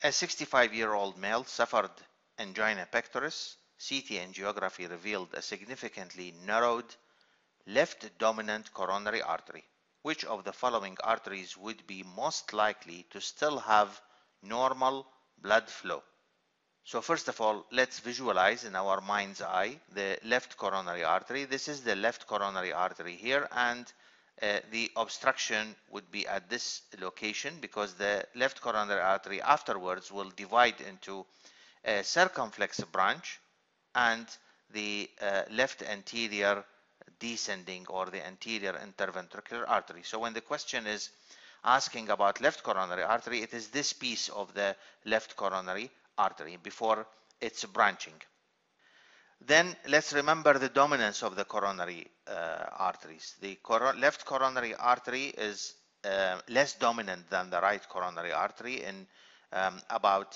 A 65-year-old male suffered angina pectoris. CT angiography revealed a significantly narrowed left dominant coronary artery. Which of the following arteries would be most likely to still have normal blood flow? So first of all, let's visualize in our mind's eye the left coronary artery. This is the left coronary artery here, and the obstruction would be at this location because the left coronary artery afterwards will divide into a circumflex branch and the left anterior descending or the anterior interventricular artery. So when the question is asking about left coronary artery, it is this piece of the left coronary artery before its branching. Then let's remember the dominance of the coronary arteries. The left coronary artery is less dominant than the right coronary artery. In about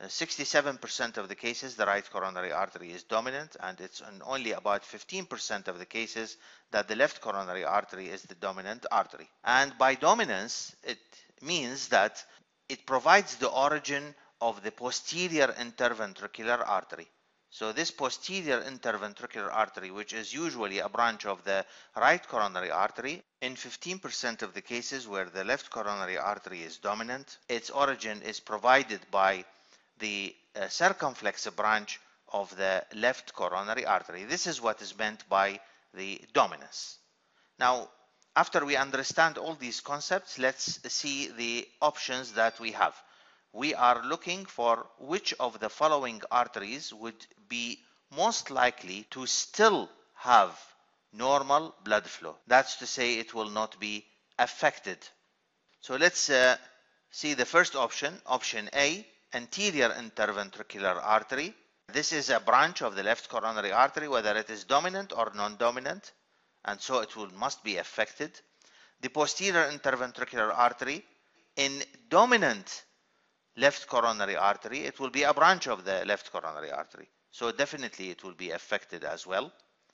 67% of the cases, the right coronary artery is dominant, and it's in only about 15% of the cases that the left coronary artery is the dominant artery. And by dominance, it means that it provides the origin of the posterior interventricular artery. So this posterior interventricular artery, which is usually a branch of the right coronary artery, in 15% of the cases where the left coronary artery is dominant, its origin is provided by the circumflex branch of the left coronary artery. This is what is meant by the dominance. Now, after we understand all these concepts, let's see the options that we have. We are looking for which of the following arteries would be most likely to still have normal blood flow. That's to say, it will not be affected. So let's see the first option, option A, anterior interventricular artery. This is a branch of the left coronary artery, whether it is dominant or non-dominant, and so it must be affected. The posterior interventricular artery, in dominant left coronary artery, it will be a branch of the left coronary artery, so definitely it will be affected as well.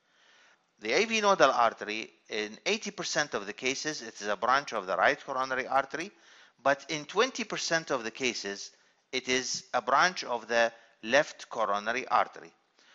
The AV nodal artery, in 80% of the cases, it is a branch of the right coronary artery, but in 20% of the cases, it is a branch of the left coronary artery.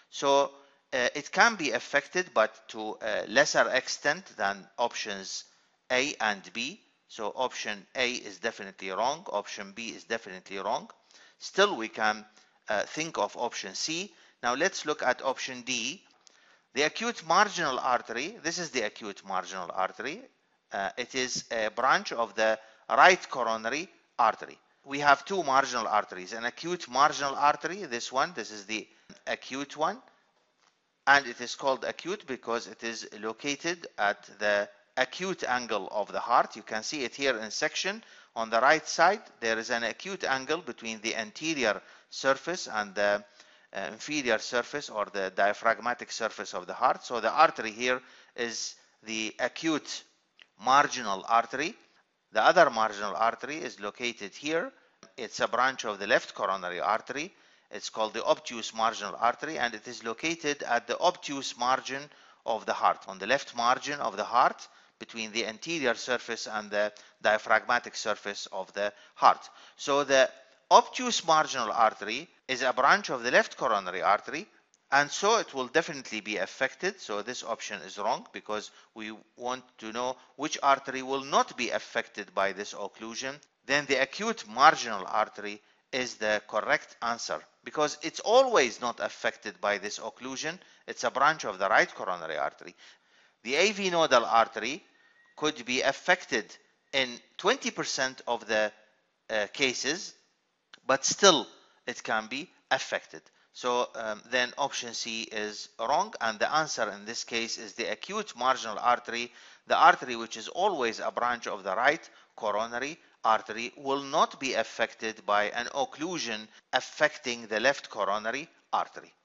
So it can be affected, but to a lesser extent than options A and B. So option A is definitely wrong. Option B is definitely wrong. Still, we can think of option C. Now let's look at option D. The acute marginal artery. This is the acute marginal artery. It is a branch of the right coronary artery. We have two marginal arteries, an acute marginal artery, this is the acute one, and it is called acute because it is located at the acute angle of the heart. You can see it here in section. On the right side, there is an acute angle between the anterior surface and the inferior surface or the diaphragmatic surface of the heart. So the artery here is the acute marginal artery. The other marginal artery is located here. It's a branch of the left coronary artery. It's called the obtuse marginal artery, and it is located at the obtuse margin of the heart, on the left margin of the heart, between the anterior surface and the diaphragmatic surface of the heart. So the obtuse marginal artery is a branch of the left coronary artery, and so it will definitely be affected. So this option is wrong because we want to know which artery will not be affected by this occlusion. Then the acute marginal artery is the correct answer because it's always not affected by this occlusion. It's a branch of the right coronary artery. The AV nodal artery could be affected in 20% of the cases, but still it can be affected. So then option C is wrong, and the answer in this case is the acute marginal artery. The artery which is always a branch of the right coronary artery will not be affected by an occlusion affecting the left coronary artery.